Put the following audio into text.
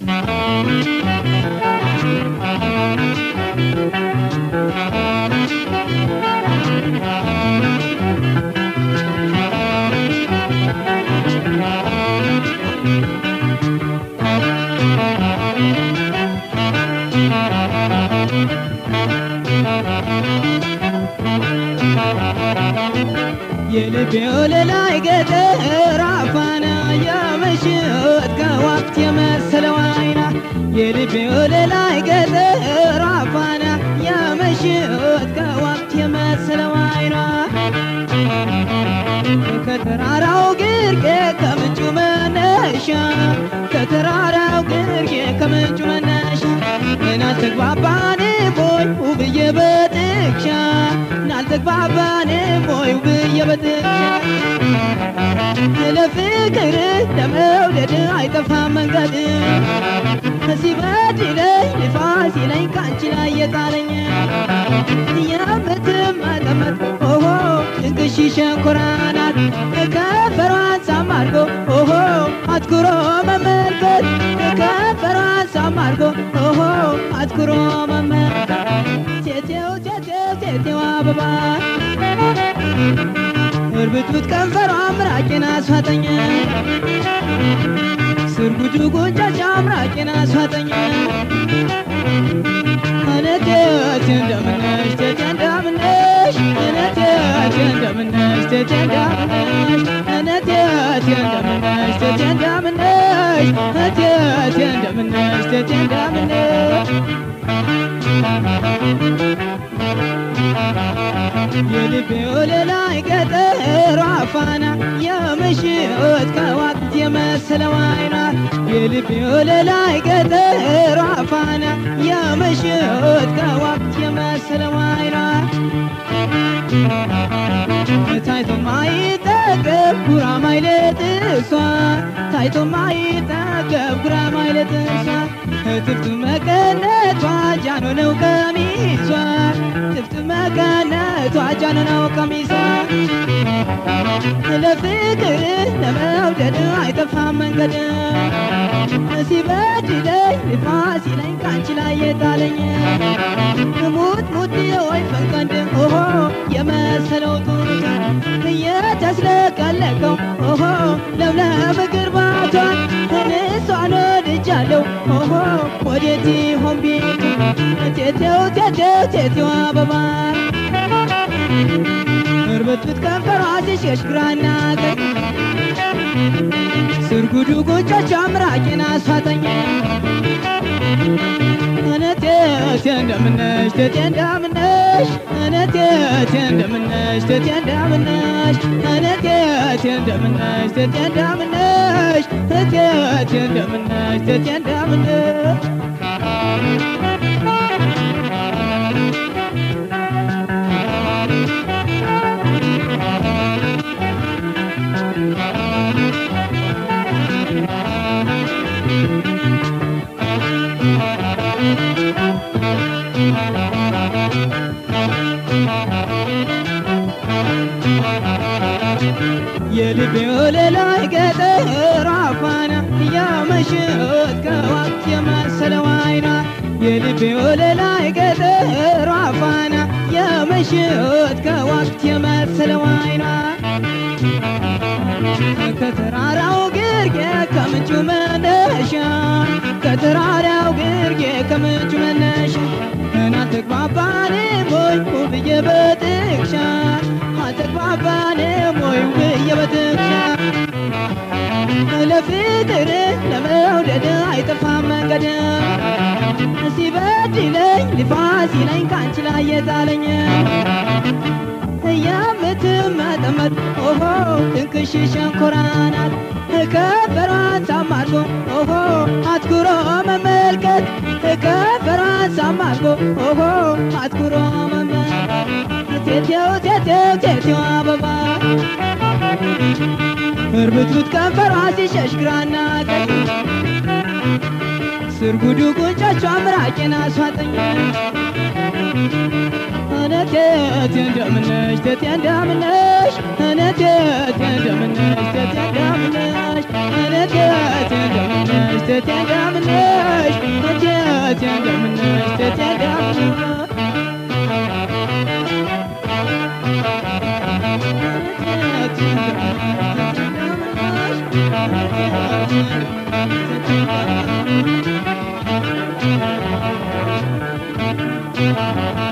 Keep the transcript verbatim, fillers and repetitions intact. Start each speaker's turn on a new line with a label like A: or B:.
A: يلبي وللا يقدر عفانا يا مشيت كوقت يمثل وعينا يلبي وللا يقدر عفانا يا مشيت كوقت يمثل وعينا كترارو قرقي كمنجو مناشا كترارو قرقي كمنجو مناشا نالتك باباني بوي وبيبتك شا نالتك باباني بوي وبيبتك شا لفكر لمولد عيطفها من قدر نسيباتي لي لفاسي لي كانش لا يطالني يا متم تمت اوهو انكشي شنكرانات كفران ساماركو اوهو اذكرو مملكت كفران ساماركو اوهو اذكرو مملكت تيتيو تيتيو تيتيو بابا እርብትብት ከንፈሯ አምራቄን አስፋጠኝ ስርጉጁ ጎንጫጫ አምራቄን አስፋጠኝ እነቴቴ እንደምነሽ ቴቴ እንደምነሽ እነቴቴ እንደምነሽ ቴቴ እንደምነሽ እነቴቴ እንደምነሽ ቴቴ እንደምነሽ እቴቴ እንደምነሽ ቴቴ እንደምነሽ يلبي وللا يقدر عفانا يا مشيت كوقت يمثل وعينا يلبي وللا يقدر عفانا يا مشيت كوقت يمثل وعينا تايتو ما يتقب قرا ما يلتسوا تايتو ما يتقب قرا ما يلتسوا تفتو مكانت واجانو نو كميسوا تفتو مكانت واجانو نو كميسوا لفكر لمولد عيطفها من قدر نسيباتي لي لفاسي لي كانش لا يطالني موت موت يوي فنقدم اوهو يمثلو طولك يتسلك لكم اوهو لولا بقرباتها نسعنا رجالو اوهو وديتي هم بيتي تيتيو تيتيو تيتيو بابا እርብትብት ከንፈሯ ሲሸሽግራና ቀኝ ስርጉዱ ጎንጫጫ አምራቄን አስፋጠኝ እነቴቴ እንደምነሽ ቴቴ እንደምነሽ እነቴቴ እንደምነሽ ቴቴ እንደምነሽ እነቴቴ እንደምነሽ ቴቴ እንደምነሽ እቴቴ እንደምነሽ ቴቴ እንደምነሽ يلبي وللا يقدر عفانا يا مشيت كوقت يمثل وعينا يلبي وللا يقدر عفانا يا مشيت كوقت يمثل وعينا كترارو قرقي كمنجو مناشا كترارو قرقي كمنجو مناشا انا تقباباني بوي وبيبتك شا تقباباني بوي وبيبتك شا لفكر لمولد عيطفها من قدر نسيباتي لي لفاسي لي كانش لا يطالني يا متم تمت اوهو تنكشي شنكرانات كفران ساماركو اوهو اذكرو مملكت كفران ساماركو اوهو اذكرو مملكت تيتيو تيتيو تيتيو بابا እርብትብት ከንፈሯ ሲሸሽግራና ቀኝ ስርጉዱ ጎንጫጫ አምራቄን አስፋጠኝ እነቴቴ እንደምነሽ ቴቴ እንደምነሽ እነቴቴ እንደምነሽ ቴቴ እንደምነሽ እነቴቴ እንደምነሽ ቴቴ እንደምነሽ እንደምነሽ ተቴ እንደምነሽ Thank you.